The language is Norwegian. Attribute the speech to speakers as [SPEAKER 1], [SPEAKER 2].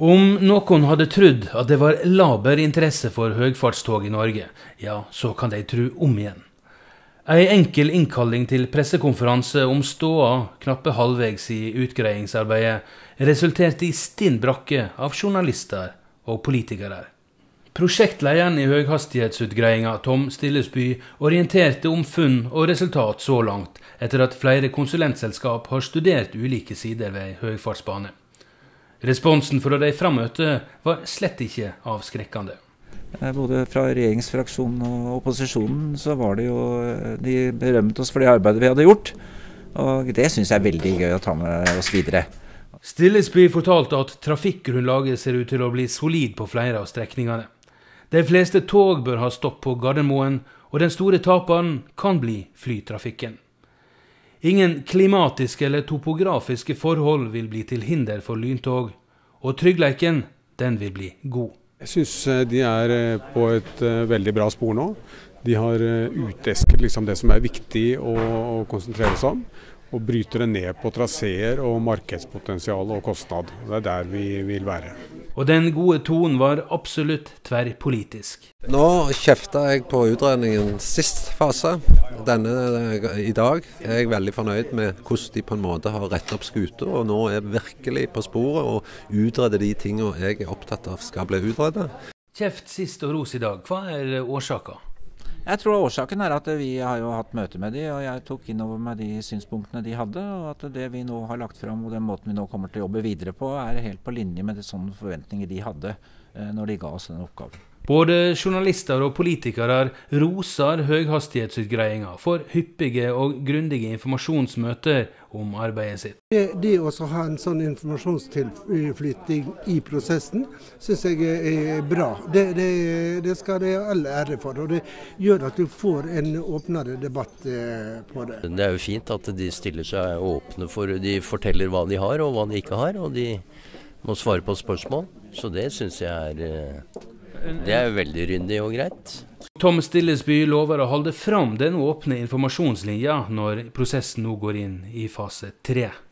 [SPEAKER 1] Om noen hadde trodd at det var laber interesse for høgfartstog i Norge, ja, så kan de tro om igjen. En enkel innkalling til pressekonferanse om ståa knappe halvvegs i utgreiingsarbeidet resulterte i stinn brakke av journalister og politikere. Prosjektlederen i høghastighetsutgreiinga, Tom Stillesby, orienterte om funn og resultat så langt, etter at flere konsulentselskap har studert ulike sider ved høgfartsbane. Responsen fra de frammøtte var slett ikke avskrekkende.
[SPEAKER 2] Både fra regjeringsfraksjonen og opposisjonen så var det jo, de berømmet oss for det arbeidet vi hadde gjort, og det synes jeg er veldig gøy å ta med oss videre.
[SPEAKER 1] Stillesby fortalte at trafikkgrunnlaget ser ut til å bli solid på flere av strekningene. De fleste tog bør ha stopp på Gardermoen, og den store taperen kan bli flytrafikken. Ingen klimatiske eller topografiske forhold vil bli til hinder for lyntog, og tryggleiken, den vil bli god.
[SPEAKER 3] Jeg synes de er på et veldig bra spor nå. De har utesket liksom det som er viktig å konsentrere seg om, og bryter det ned på traseer og markedspotensial og kostnad. Det er der vi vil være.
[SPEAKER 1] Og den gode tonen var absolutt tverrpolitisk.
[SPEAKER 4] Nå kjeftet jeg på utredningen sist fase. Denne i dag er jeg veldig fornøyd med hvordan de på en måte har rettet opp skuter, og nå er virkelig på sporet og utreder de tingene jeg er opptatt av skal bli utredet.
[SPEAKER 1] Kjeft sist og ros i dag. Hva er årsaken?
[SPEAKER 2] Jeg tror årsaken er at vi har jo hatt møte med de, og jeg tok inn over meg de synspunktene de hadde, og at det vi nå har lagt fram og den måten vi nå kommer til å jobbe videre på, er helt på linje med de sånne forventninger de hadde når de ga oss den oppgaven. Både journalister og politikere roser høghastighetsutgreiinga for hyppige og grundige informasjonsmøter om arbeidet sitt.
[SPEAKER 5] Det å ha en sånn informasjonstilflytting i prosessen synes jeg er bra. Det skal det alle ære for, og det gjør at du får en åpnere debatt på det.
[SPEAKER 6] Det er jo fint at de stiller seg åpne for, de forteller hva de har og hva de ikke har, og de må svare på spørsmål, så det synes jeg det er jo veldig ryndig og greit.
[SPEAKER 1] Tom Stillesby lover å holde fram den åpne informasjonslinja når prosessen nå går inn i fase 3.